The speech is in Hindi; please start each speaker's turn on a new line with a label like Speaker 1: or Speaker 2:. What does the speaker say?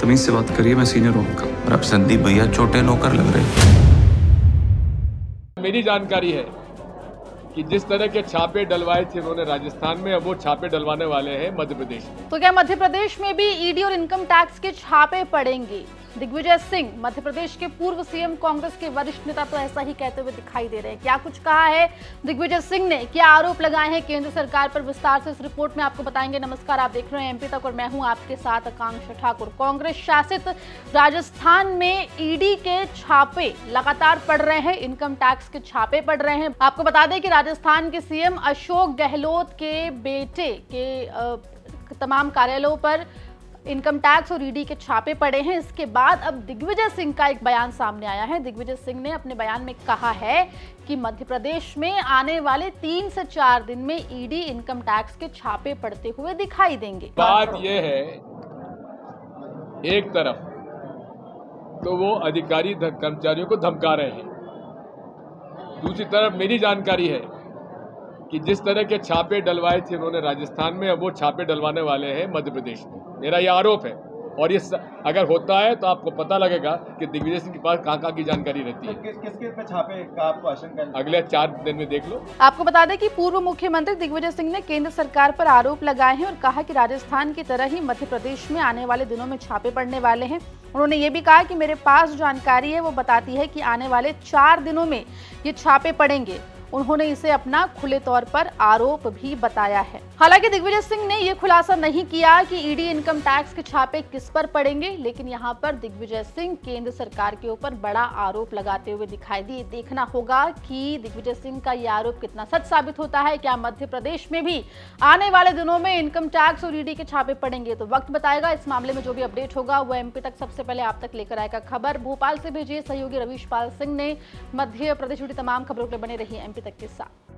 Speaker 1: तमीज से बात करिए, मैं सीनियर हूँ आपका।
Speaker 2: और अब संदीप भैया छोटे नौकर लग रहे।
Speaker 3: मेरी जानकारी है कि जिस तरह के छापे डलवाए थे उन्होंने राजस्थान में, अब वो छापे डलवाने वाले हैं मध्य प्रदेश में।
Speaker 4: तो क्या मध्य प्रदेश में भी ईडी और इनकम टैक्स के छापे पड़ेंगे? दिग्विजय सिंह, मध्य प्रदेश के पूर्व सीएम, कांग्रेस के वरिष्ठ नेता, तो ऐसा ही कहते हुए दिखाई दे रहे हैं। क्या कुछ कहा है दिग्विजय सिंह ने, क्या आरोप लगाए हैं केंद्र सरकार पर, विस्तार से इस रिपोर्ट में आपको बताएंगे। नमस्कार, आप देख रहे हैं एमपी तक और मैं हूं आपके साथ आकांक्षा ठाकुर। कांग्रेस शासित राजस्थान में ईडी के छापे लगातार पड़ रहे हैं, इनकम टैक्स के छापे पड़ रहे हैं। आपको बता दें कि राजस्थान के सीएम अशोक गहलोत के बेटे के तमाम कार्यालयों पर इनकम टैक्स और ईडी के छापे पड़े हैं। इसके बाद अब दिग्विजय सिंह का एक बयान सामने आया है। दिग्विजय सिंह ने अपने बयान में कहा है कि मध्य प्रदेश में आने वाले 3 से 4 दिन में ईडी इनकम टैक्स के छापे पड़ते हुए दिखाई देंगे।
Speaker 3: बात यह है, एक तरफ तो वो अधिकारी कर्मचारियों को धमका रहे हैं, दूसरी तरफ मेरी जानकारी है कि जिस तरह के छापे डलवाए थे उन्होंने राजस्थान में, अब वो छापे डलवाने वाले हैं मध्य प्रदेश में। मेरा ये आरोप है, और ये अगर होता है तो आपको पता लगेगा कि दिग्विजय सिंह के पास कहाँ की जानकारी रहती है।
Speaker 5: किसके पे छापे का आपको आशंका है?
Speaker 3: अगले 4 दिन में देख लो।
Speaker 4: आपको बता दें कि पूर्व मुख्यमंत्री दिग्विजय सिंह ने केंद्र सरकार पर आरोप लगाए हैं और कहा कि राजस्थान की तरह ही मध्य प्रदेश में आने वाले दिनों में छापे पड़ने वाले हैं। उन्होंने ये भी कहा कि मेरे पास जानकारी है वो बताती है कि आने वाले 4 दिनों में ये छापे पड़ेंगे। उन्होंने इसे अपना खुले तौर पर आरोप भी बताया है। हालांकि दिग्विजय सिंह ने यह खुलासा नहीं किया कि ईडी इनकम टैक्स के छापे किस पर पड़ेंगे, लेकिन यहां पर दिग्विजय सिंह केंद्र सरकार के ऊपर बड़ा आरोप लगाते हुए दिखाई दिए। देखना होगा कि दिग्विजय सिंह का यह आरोप कितना सच साबित होता है। क्या मध्य प्रदेश में भी आने वाले दिनों में इनकम टैक्स और ईडी के छापे पड़ेंगे? तो वक्त बताएगा। इस मामले में जो भी अपडेट होगा वो एमपी तक सबसे पहले आप तक लेकर आएगा। खबर भोपाल से भेजिए सहयोगी रवीश पाल सिंह ने। मध्य प्रदेश जुड़ी तमाम खबरों के लिए बने रही एमपी तक के साथ।